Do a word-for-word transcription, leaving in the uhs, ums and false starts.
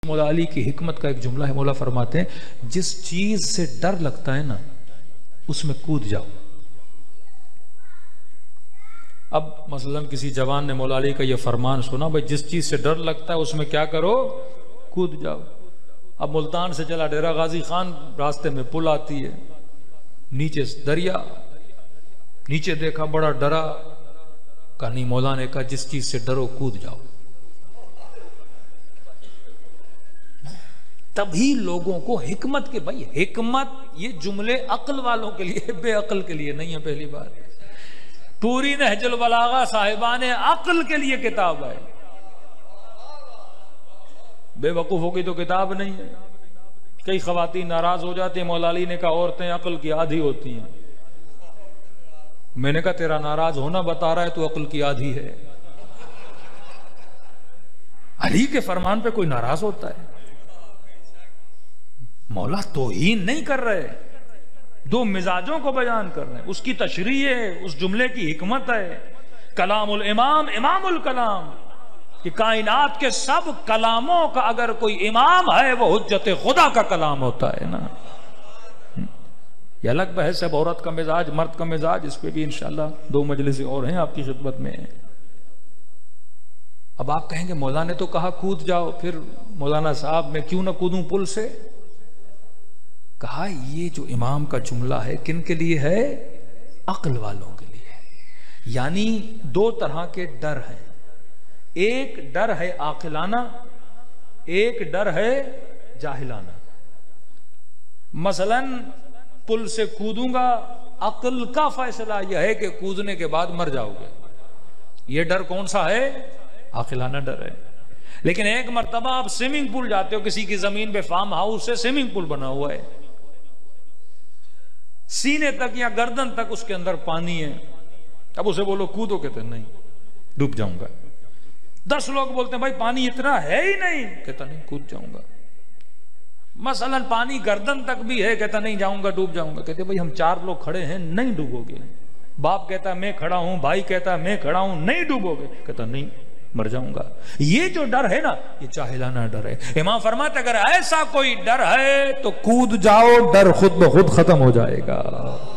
مولا علی کی حکمت کا ایک جملہ ہے، مولا فرماتے ہیں جس چیز سے ڈر لگتا ہے نا اس میں کود جاؤ۔ اب مثلا کسی جوان نے مولا علی کا یہ فرمان سنا، بھائی جس چیز سے ڈر لگتا ہے اس میں کیا کرو، کود جاؤ۔ اب ملتان سے چلا ڈیرہ غازی خان، راستے میں پل آتی ہے، نیچے دریا، نیچے دیکھا بڑا ڈرا، کہا نہیں، مولا نے کہا جس چیز سے ڈرو کود جاؤ۔ تبھی لوگوں کو حکمت کے، بھائی حکمت یہ جملے عقل والوں کے لیے، بے عقل کے لیے نہیں ہے۔ پہلی بات پوری نہج البلاغہ صاحبان عقل کے لیے کتاب ہے، بے وقوفوں کی تو کتاب نہیں ہے۔ کئی خواتین ناراض ہو جاتی ہیں، مولا علی نے کہا عورتیں عقل کی آدھی ہوتی ہیں۔ میں نے کہا تیرا ناراض ہونا بتا رہا ہے تو عقل کی آدھی ہے۔ علی کے فرمان پہ کوئی ناراض ہوتا ہے؟ مولا توہین نہیں کر رہے، دو مزاجوں کو بیان کر رہے ہیں، اس کی تشریح ہے، اس جملے کی حکمت ہے۔ کلام الامام امام الکلام، کہ کائنات کے سب کلاموں کا اگر کوئی امام ہے وہ حجت خدا کا کلام ہوتا ہے نا۔ یہ الگ بحث ہے، عورت کا مزاج مرد کا مزاج، اس پہ بھی انشاءاللہ دو مجلسیں اور ہیں آپ کی خدمت میں۔ اب آپ کہیں گے مولانا نے تو کہا کود جاؤ، پھر مولانا صاحب میں کیوں نہ کودوں پل سے؟ کہا یہ جو امام کا جملہ ہے کن کے لیے ہے؟ عقل والوں کے لیے ہے۔ یعنی دو طرح کے ڈر ہیں، ایک ڈر ہے عاقلانہ، ایک ڈر ہے جاہلانہ۔ مثلا پل سے کودوں گا، عقل کا فیصلہ یہ ہے کہ کودنے کے بعد مر جاؤ گے، یہ ڈر کون سا ہے؟ عاقلانہ ڈر ہے۔ لیکن ایک مرتبہ آپ سوئمنگ پول جاتے ہو، کسی کی زمین پہ فارم ہاؤس سے سوئمنگ پول بنا ہوا ہے، سینے تک یا گردن تک اس کے اندر پانی ہے، اب اسے بولو کودو، کہتے ہیں نہیں ڈوب جاؤں گا۔ دس لوگ بولتے ہیں بھائی پانی اتنا ہے ہی نہیں، کہتا نہیں کود جاؤں گا۔ مثلا پانی گردن تک بھی ہے، کہتا نہیں جاؤں گا ڈوب جاؤں گا۔ کہتے بھائی ہم چار لوگ کھڑے ہیں، نہیں ڈوبو گے۔ باپ کہتا ہے میں کھڑا ہوں، بھائی کہتا ہے میں کھڑا ہوں، نہیں ڈوبو گے، کہتا نہیں مر جاؤں گا۔ یہ جو ڈر ہے نا یہ جاہلانہ ڈر ہے۔ امام فرماتے اگر ایسا کوئی ڈر ہے تو کود جاؤ، ڈر خود بخود ختم ہو جائے گا۔